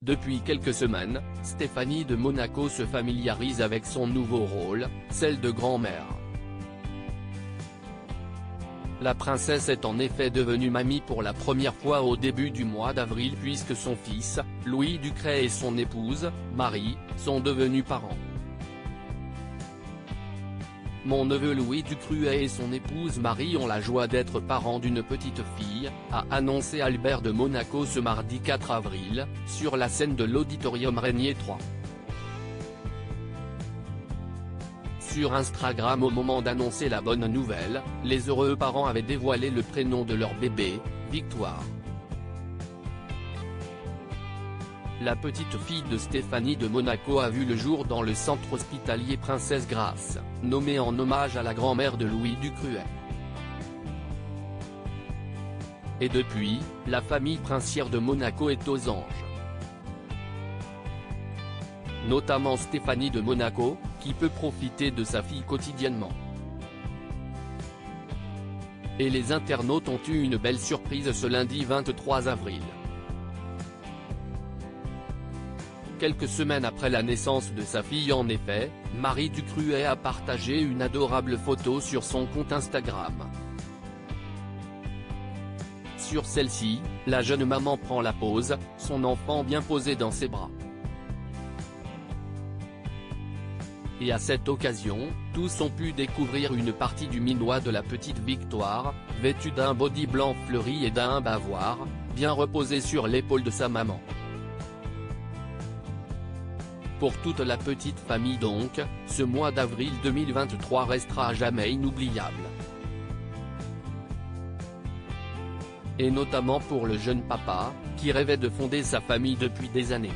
Depuis quelques semaines, Stéphanie de Monaco se familiarise avec son nouveau rôle, celle de grand-mère. La princesse est en effet devenue mamie pour la première fois au début du mois d'avril puisque son fils, Louis Ducret et son épouse, Marie, sont devenus parents. Mon neveu Louis Ducret et son épouse Marie ont la joie d'être parents d'une petite fille, a annoncé Albert de Monaco ce mardi 4 avril, sur la scène de l'Auditorium Régnier 3. Sur Instagram au moment d'annoncer la bonne nouvelle, les heureux parents avaient dévoilé le prénom de leur bébé, Victoire. La petite fille de Stéphanie de Monaco a vu le jour dans le centre hospitalier Princesse Grace, nommé en hommage à la grand-mère de Louis Ducret. Et depuis, la famille princière de Monaco est aux anges. Notamment Stéphanie de Monaco, qui peut profiter de sa fille quotidiennement. Et les internautes ont eu une belle surprise ce lundi 23 avril. Quelques semaines après la naissance de sa fille en effet, Marie Ducret a partagé une adorable photo sur son compte Instagram. Sur celle-ci, la jeune maman prend la pose, son enfant bien posé dans ses bras. Et à cette occasion, tous ont pu découvrir une partie du minois de la petite Victoire, vêtue d'un body blanc fleuri et d'un bavoir, bien reposé sur l'épaule de sa maman. Pour toute la petite famille donc, ce mois d'avril 2023 restera à jamais inoubliable. Et notamment pour le jeune papa, qui rêvait de fonder sa famille depuis des années.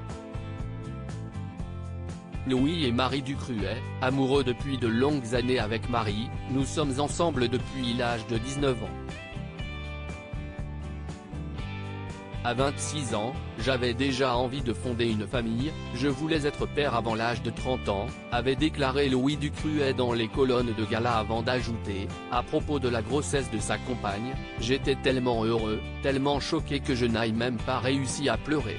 Louis et Marie Ducret, amoureux depuis de longues années avec Marie, nous sommes ensemble depuis l'âge de 19 ans. À 26 ans, j'avais déjà envie de fonder une famille, je voulais être père avant l'âge de 30 ans, avait déclaré Louis Ducret dans les colonnes de gala avant d'ajouter, à propos de la grossesse de sa compagne, j'étais tellement heureux, tellement choqué que je n'ai même pas réussi à pleurer.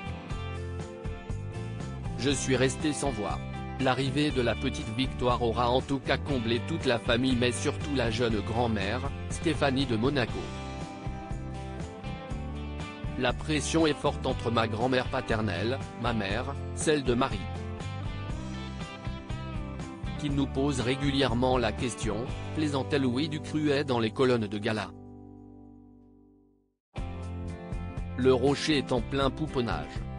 Je suis resté sans voix. L'arrivée de la petite Victoire aura en tout cas comblé toute la famille mais surtout la jeune grand-mère, Stéphanie de Monaco. La pression est forte entre ma grand-mère paternelle, ma mère, celle de Marie, qui nous pose régulièrement la question, plaisantait Louis Ducret dans les colonnes de gala. Le rocher est en plein pouponnage.